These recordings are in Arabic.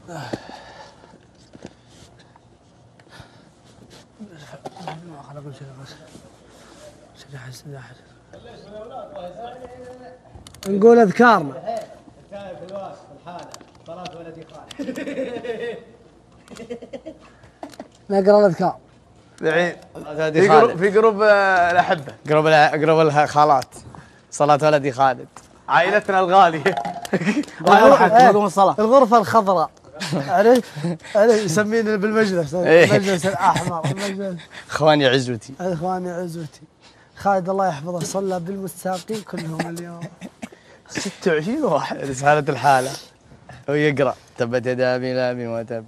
خلنا كل شيء بس سلاح نقول اذكارنا في الواسط الحالة صلاة ولدي خالد. نقرا الاذكار الحين في جروب الاحبه، جروب الخالات، صلاة ولدي خالد، عائلتنا الغالية. الغرفة الخضراء. عرفت يسميني بالمجلس المجلس الاحمر، المجلس اخواني عزوتي، اخواني عزوتي. خالد الله يحفظه صلى بالمتسابقين كلهم اليوم. 26 واحد رسالة الحالة ويقرأ تبت يدا أبي لهب وتب.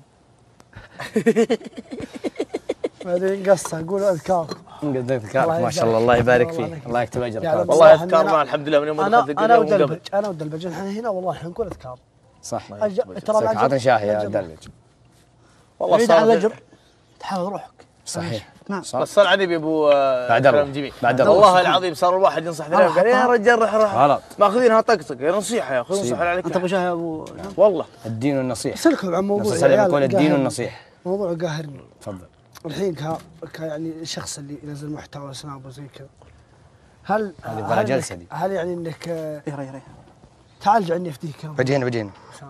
بعدين قصة قولوا اذكاركم. نقول اذكارك ما شاء الله، الله يبارك فيك، الله يكتب اجرك. والله اذكارنا الحمد لله من يوم ما دخلت انا ودلبج، انا ودلبج احنا هنا والله احنا نقول اذكار. صح. ترى عطني شاهي يا دلبج. والله بعيد عن الاجر تحافظ روحك. صحيح. نعم. بس صار عندي ابو بعد الله بعد الله والله العظيم صار الواحد ينصح ثلاثة قال يا رجال روح غلط ماخذينها طقطق يا نصيحه يا اخوي نصح عليك. انت ابو شاهي يا ابو والله الدين والنصيحه. سلكوا عن موضوع يقول الدين والنصيحه. موضوع قاهرني. تفضل. الحين يعني الشخص اللي ينزل محتوى سناب وزي كذا، هذه جلسه دي. هل يعني انك تعال عني افتيك بجينا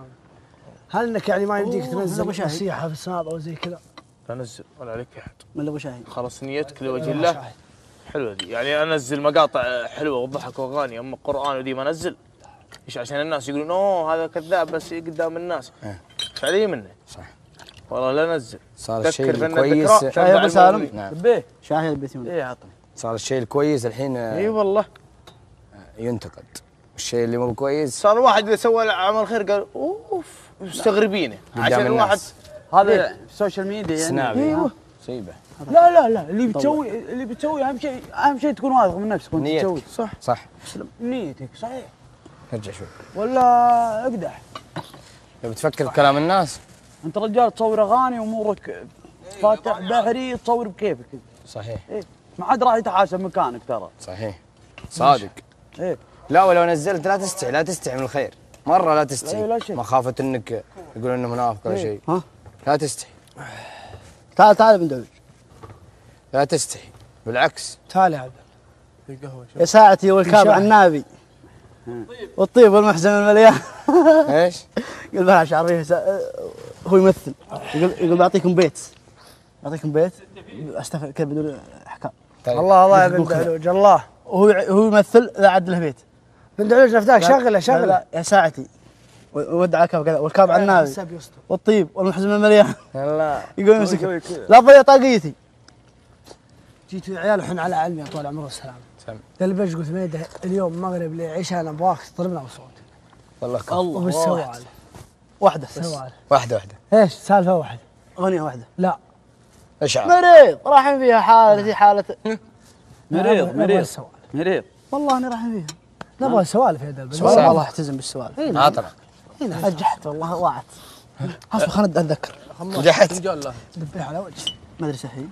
هل انك يعني ما يمديك تنزل نصيحه في السناب او زي كذا؟ انزل ولا عليك احد. من ابو شاهي خلص نيتك لوجه الله. حلوه دي، يعني انزل مقاطع حلوه وضحك واغاني، اما القران ودي ما انزل. ايش عشان الناس يقولون اوه هذا كذاب بس قدام الناس. فعلي منه. صح. والله لا نزل. صار الشيء الكويس. شاهي ابو سالم. نعم. شاهي البيتون. ايه عطني. صار الشيء الكويس الحين. اي والله. ينتقد. الشيء اللي مو كويس. صار الواحد اذا سوى عمل خير قال اوف مستغربينه عشان الواحد هذا في السوشيال ميديا يعني. سناب. ايوه. مصيبه. لا اللي بتسوي اهم شيء تكون واثق من نفسك وانت تسوي. صح. نيتك صحيح. ارجع شوي. ولا اقدح. لو بتفكر بكلام الناس. انت رجال تصور اغاني وامورك فاتح بحري تصور بكيفك. صحيح. ايه ما حد راح يتحاسب مكانك ترى. صحيح. صادق. ايه لا ولو نزلت لا تستحي من الخير، مره لا تستحي. لا شيء. مخافه انك يقولون انه منافق ولا شيء. ها؟ لا تستحي. تعال بن دلوج. لا تستحي بالعكس. تعال يا عبد. يا ساعتي والكعب عنابي. والطيب والمحزن المليان. ايش؟ يقول بلا شعريه هو يمثل يقول بعطيكم بيت استغفر كذا بدون احكام. طيب. الله يا بن دلوج الله. هو يمثل لا عد له بيت. بن دلوج نفتاك شغله يا ساعتي ودع الكعب كذا والكعب عنابي والطيب والمحزن المليان. يلا يقول يمسك لا تضيع طاقيتي. جيت العيال وحن على علمي طول عمره السلام. دلبج قلت ميده اليوم مغرب لي عشاء انا ابغاك تضربنا بصوت. والله وبالسوالف واحده سوالف واحده ايش سالفه واحده اغنيه واحده لا اشعر مريض راحن فيها حالتي حاله مريض والله اني راحن فيها نبغى سوالف يا دلبج والله احتزم بالسوالف عطنا هنا نجحت والله ضاعت اصبر خلنا اتذكر نجحت دبيها على وجهي ما ادري صحيح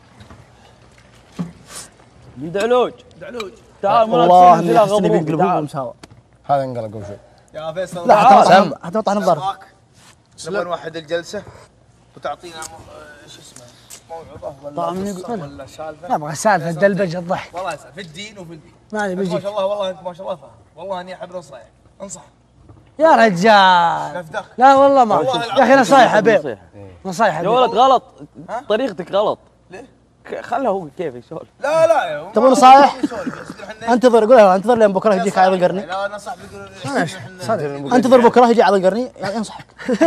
من دعلوج تعال والله اني احس اني بينقلبون سوا. هذا انقلب قبل شوي يا فيصل. لا حتوطع نظر. نبغى نوحد الجلسه وتعطينا شو اسمه موعظه ولا سالفه. لا ابغى سالفه دلبج الضحك. والله في الدين وفي الدين. ما ما شاء الله والله انت ما شاء الله فاهم. والله اني احب نصايح انصح يا رجال. لا والله ما يا اخي نصايح ابيض نصايح يا ولد غلط طريقتك غلط. ليه؟ خله هو كيف يسولف. لا تبغى نصايح؟ انتظر قول له انتظر لين بكره يجيك عايض القرني. لا نصح بيقول انتظر بكره يجي عايض القرني ينصحك.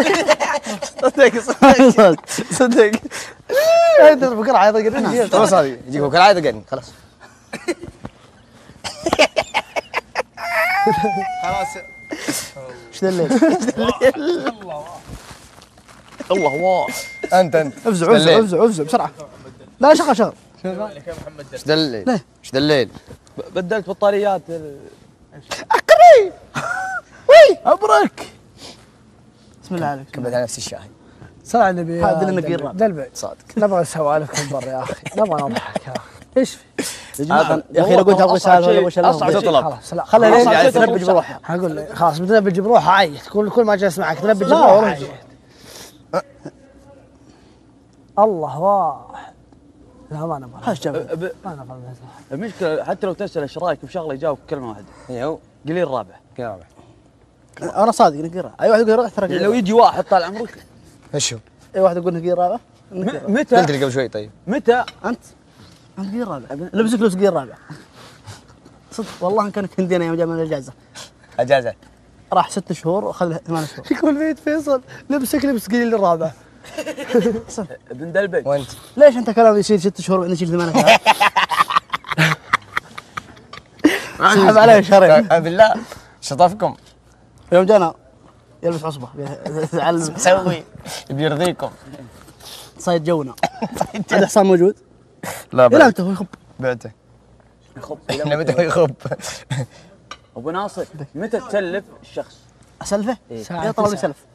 صدق انتظر بكره عايض القرني خلاص هذه يجيك بكره عايض القرني خلاص. خلاص ايش ذا الليل؟ الله واحد. انت افزع بسرعه. لا شغل ايش ذا الليل؟ ايش ذا الليل؟ بدلت بطاريات اقري وي ابرك. بسم الله عليك. كملت على نفس الشاهي. صلى على النبي. هذا اللي نقير دلبج صادق. نبغى سوالف كبر يا اخي نبغى نضحك يا اخي. ايش في؟ يا اخي لو قلت ابغى سالفه وش اصعب شيء خلاص خلينا تنبج بروحه. اقول خلاص بتنبج بروحه عيط كل ما جلس معك تنبج بروحه عيط. الله واحد. لا ما نبغى. هاش جاب ما نبغى. المشكله حتى لو تسال ايش رايك بشغله يجاوب كلمه واحده. ايوه قليل رابع. كم رابع؟ انا صادق نقرا. اي واحد يقول ترى يعني لو يجي واحد طال عمرك ايش هو؟ اي واحد يقول نقير رابع. متى؟ قلت لي قبل شوي طيب. متى؟ انت قير رابع. لبسك لبس قير رابع. صدق والله ان كان كندينا يوم جاء من الاجازه. اجازه. راح 6 شهور واخذ 8 شهور. يقول بيت فيصل لبسك لبس قليل الرابع. ابن دلبج. وانت؟ ليش انت كلام يصير 6 شهور وانت تشيل 8 شهور؟ سحب عليه شهرين. بالله شطفكم. يوم جانا يلبس عصبه يتعلم سوي بيرضيكم. صيد جونا. هذا حصان موجود؟ لا لا انت هو يخب. بعته. يخب احنا متى يخب؟ ابو ناصر متى تسلف الشخص؟ اسلفه؟ يا طلب لي سلف.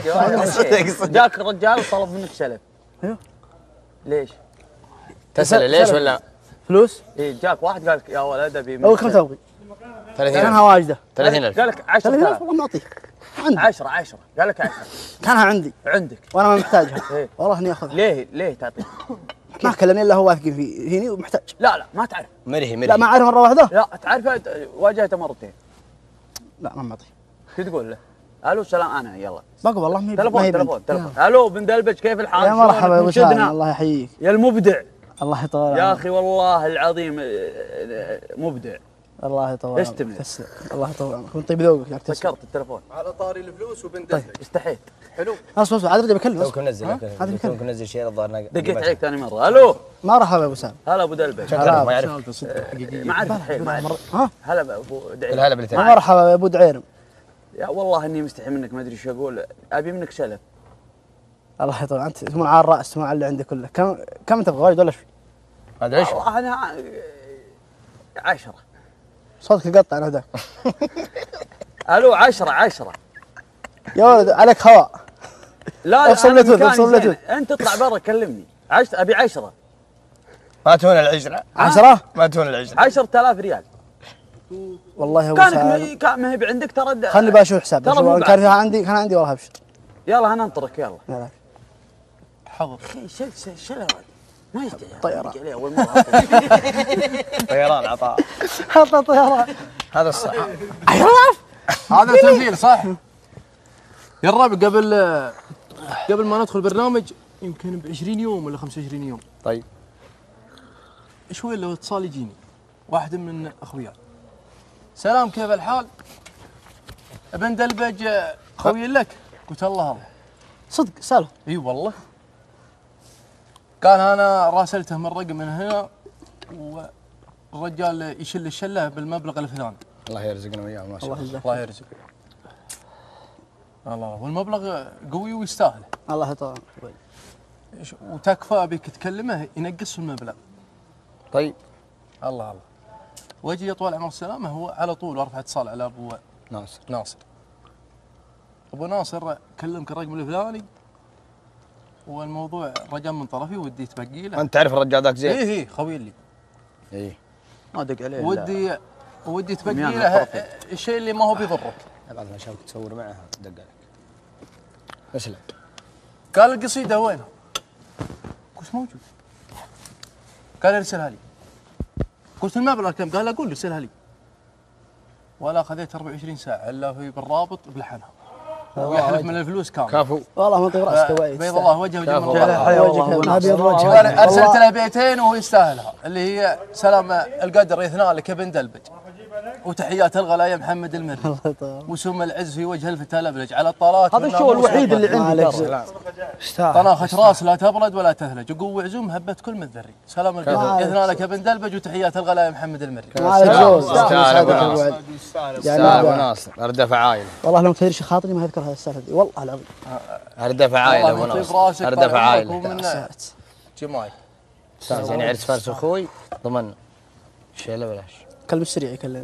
جاك الرجال وطلب منك سلف. ايوه. ليش؟ تسأل ليش ولا؟ فلوس؟ إيه جاك واحد قال لك يا ولد ابي اول كم تبغي؟ 30,000. كانها واجده. 30,000. قال لك 30,000 10,000. والله معطيك. عندي 10 قال لك 10 كانها عندي عندك. وانا ما محتاجها. إيه. والله اني اخذها. ليه تعطيه؟ ما كلمني الا هو واثقين فيني ومحتاج. لا ما تعرف. مرهي لا ما اعرف مره واحده؟ لا تعرف واجهته مرتين. لا ما معطيه. شو تقول له؟ الو سلام انا يلا. بقى والله ما تلفون الو بن دلبج كيف الحال؟ يا مرحبا يا ابو شلونك؟ سالم الله يحييك. يا المبدع الله يطول يا اخي والله العظيم مبدع. الله يطول استمر. الله يطول عمرك وانت طيب ذوقك يا سكرت التلفون على طاري الفلوس وبن دلبج. استحيت. حلو. اصبر عاد رجع بكلم. توكم نزل توكم نزل شيء الظاهر دقيت عليك ثاني مره. الو مرحبا يا ابو سالم. هلا ابو دلبج. شكرا ما يعرف. ما اعرف الحين ما أعرف. ها هلا ابو دعيم. هلا بالتالي. مرحبا يا ابو دعيرم. يا والله اني مستحي منك ما ادري شو اقول ابي منك سلف. الله يطول انت تكون على الراس تكون على اللي عندك كله. كم تبغى واجد ولا شو؟ ما ادري ايش. والله انا 10. صوتك يقطع انا ذاك. الو 10 يا ولد عليك هواء. لا افصل أنا بلوتوث، مكاني افصل زين. بلوتوث. انت اطلع برا كلمني. ابي 10 ما تهون العشره. 10 ما تهون العشره. 10,000 ريال. والله يا ابو سالم كان ما هي بعندك ترى. خلني بشوف حساب. ترى مو كان فيها عندي كان عندي والله ابشر. يلا هننطرك يلا. لا حاضر. شل ما يستحي. طيران. اول مره طيران عطاء. حط طيران. هذا الصح. هذا تمثيل صح؟ يا الربع قبل ما ندخل البرنامج يمكن ب 20 يوم ولا 25 يوم طيب شوي لو اتصال يجيني واحد من اخوياي. سلام كيف الحال؟ ابن دلبج خوي لك؟ قلت الله صدق سالفه. اي والله. قال انا راسلته من رقم من هنا والرجال يشل الشله بالمبلغ الفلاني. الله يرزقنا وياه ما شاء الله. الله يرزق. الله والمبلغ قوي ويستاهل. الله يطول. وتكفى ابيك تكلمه ينقص المبلغ. طيب الله واجي يا طوال عمر السلامه هو على طول وارفع اتصال على ابو ناصر. ابو ناصر كلمك الرقم الفلاني والموضوع رجال من طرفي ودي تبقي له. انت تعرف الرجال ذاك زين؟ اي خوي لي. اي ما دق عليه. ودي تبقي له الشيء اللي ما هو بيضرك. بعد ما شافك تصور معه دق عليك. اسلم. قال القصيده وينها؟ قلت موجود. قال ارسلها لي. قلت المبلغ كم؟ قال اقول ارسلها لي. ولا خذيت 24 ساعه الا في بالرابط بلحنها. ويحلف من الفلوس كامل. كافو. والله ما طيب راسك كويس. بيض الله وجهه وجمال وجهه. ابيض وجهه. وانا ارسلت له بيتين وهو يستاهلها اللي هي سلام القدر يثنى لك ابن دلبج وتحيات الغلا يا محمد المري وسم العز في وجه الفتى الابلج على الطلات. هذا الشو الوحيد اللي عندي ترى. طناخة راس لا تبرد ولا تثلج وقوة عزوم هبت كل مذري. سلام القدر يثنى لك ابن دلبج وتحيات الغلا يا محمد المري. مالك جوز. يستاهل ابو ناصر. اردفع عايل. والله لو تدري خاطري ما اذكر هذه السالفه دي والله العظيم. اردفع عايل ابو ناصر. اردفع عايل. جمايل. يعني عرس فارس اخوي ضمن شيله بلاش. كلم السريع يكلمني.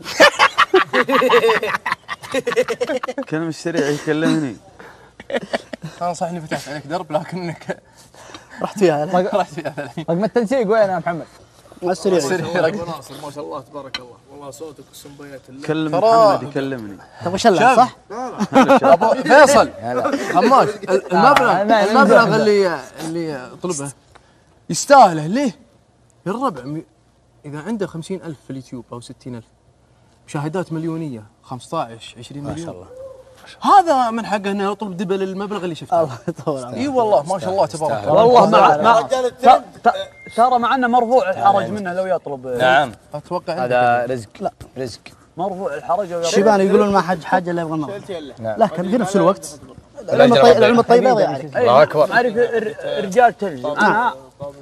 كلم السريع يكلمني. انا صح اني فتحت عليك درب لكنك رحت فيها. رحت فيها. رقم التنسيق وين يا محمد؟ السريع ناصر ما شاء الله تبارك الله، والله صوتك والسنبيات كلم محمد يكلمني. تبغى شلة صح؟ ابو فيصل خماس، المبلغ اللي طلبه يستاهله ليه؟ الربع اذا عنده 50,000 في اليوتيوب او 60,000 مشاهدات مليونيه 15 20 مليون ما شاء الله، هذا من حقه انه يطلب دبل المبلغ اللي شفته. الله يطول عمرك. اي والله ما شاء الله تبارك الله. والله ترى مع انه مرفوع الحرج منه لو يطلب. نعم اتوقع هذا رزق. لا رزق مرفوع الحرج لو يطلب. الشيبان يقولون ما حاجه الا يبغى النظر. نعم. لكن في نفس الوقت العلم الطيب لا يضيع عليك. الله اكبر. عارف رجال تلج انا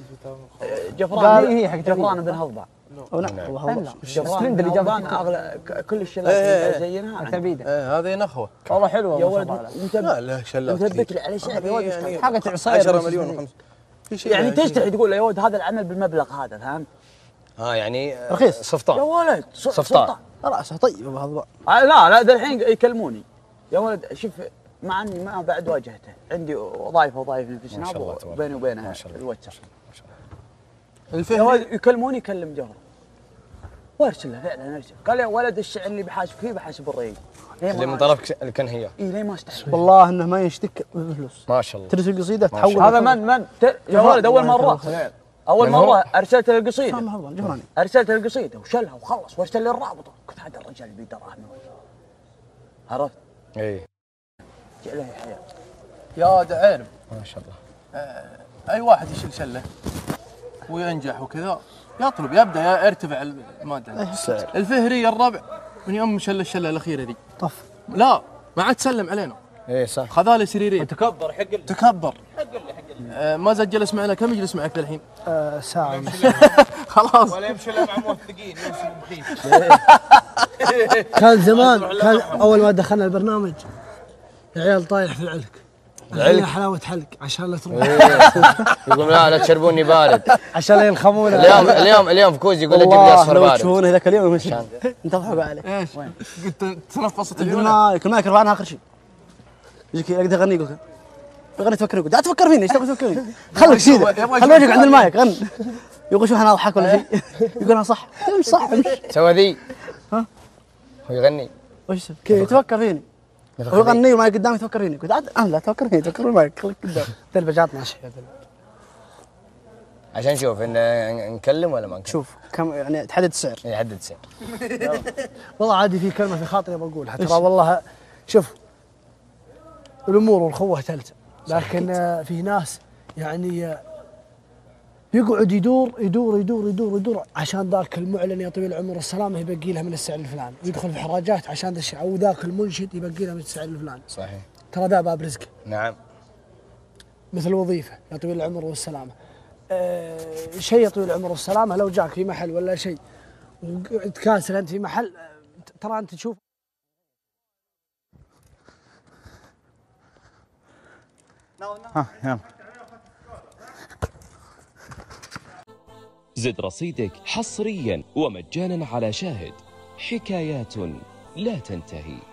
جفران بن هضبة. جفران اللي جفران اغلى كل الشلات زينها ثبيده. هذه نخوه والله حلوه يا ولد. لا شلات مثبت لي على شعبي يا ولد حاجه عصير 10 مليون يعني تستحي تقول يا ولد هذا العمل بالمبلغ هذا فهمت؟ يعني رخيص. يا صفطان. ولد صفطان. راسه طيب ابو هضباء. لا ذا الحين يكلموني يا ولد شوف مع اني ما بعد واجهته عندي وظائف في السناب وبيني وبينها الواتساب. يا ولد يكلموني يكلم جوهر وارسل له فعلا ارسل قال يا ولد الشعر اللي بحاسب فيه بحاسب الريق اللي من طرفك الكنهيه. اي ليه ما استحمل والله انه ما يشتك بالفلوس. ما شاء الله. ترسل قصيده تحول. هذا من يا ولد اول مره ارسلت له القصيده جفراني ارسلت له القصيده وشلها وخلص وارسل لي الرابطه قلت هذا الرجال بيده رحمه عرفت؟ اي له حياه يا دعيرم ما شاء الله. اي واحد يشيل شله وينجح وكذا يبدا يرتفع الماده السعر. الفهري الربع من يوم شل الشله الاخيره ذي طف لا ما عاد سلم علينا اي صح. خذاله سريرين تكبر حق تكبر ما زال جلس معنا. كم يجلس معك الحين؟ ساعه خلاص ولا يمشي الا مع موثقين يمشي مخيف. كان زمان كان اول ما دخلنا البرنامج العيال طايح في العلك. الحين حلاوه حلق عشان لا تروح. يقول لا تشربوني بارد عشان لا يلخمون. اليوم في كوز يقول لي جيب لي اصفر لو بارد. تشوفونه ذاك اليوم انت تضحكوا عليه. ايش؟ قلت تنفست كل ما يرفعنا اخر شيء يجيك اقدر اغني يقول غني تفكر يقول لا تفكر فيني ايش تبغى تفكر فيني؟ خليك سيده خلي وجهك عند المايك غن. يقول شوف انا اضحك ولا شيء يقول انا صح مش صح سوى ذي ها هو يغني وش كذا تفكر فيني هو يغني والمايك قدامي تفكر فيني قلت انا لا تفكر فيني تفكر المايك خليك قدام البجات ماشيه عشان نشوف ان نكلم ولا ما نكلم. شوف كم يعني تحدد السعر. يحدد السعر. والله عادي في كلمه في خاطري بقولها ترى والله شوف الامور والخوه تلزم لكن في ناس يعني يقعد يدور عشان ذاك المعلن يا طويل العمر والسلامه يبقي له من السعر الفلاني ويدخل في حراجات عشان ذا الشيء او ذاك المنشد يبقي له من السعر الفلاني. صحيح. ترى ذا باب رزق. نعم. مثل وظيفه يا طويل العمر والسلامه. شيء يا طويل العمر والسلامه لو جاك في محل ولا شيء وتكاسل انت في محل ترى انت تشوف يلا زد رصيدك حصريا ومجانا على شاهد. حكايات لا تنتهي.